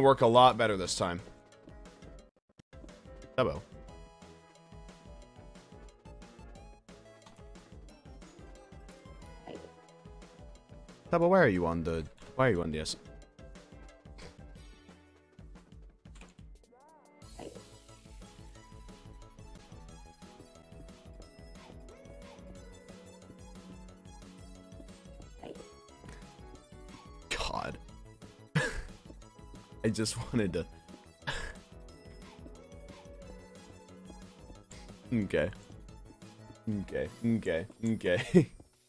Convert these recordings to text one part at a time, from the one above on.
work a lot better this time. Tubbo. Tubbo, why are you on the S? God. I just wanted to... Okay. Okay.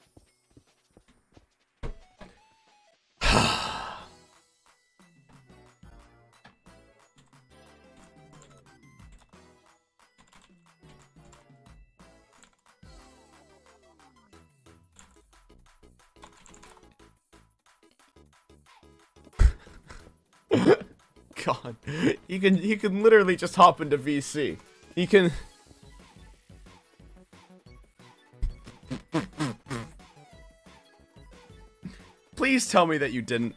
God, you can literally just hop into VC. You can. Please tell me that you didn't.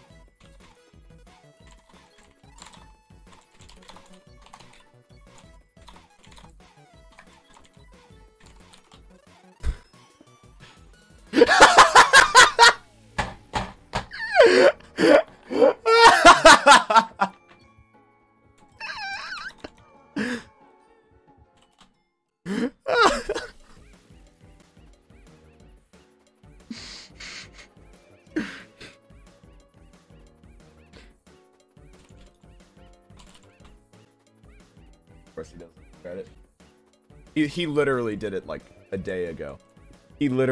Of course he doesn't credit. He literally did it like a day ago. He literally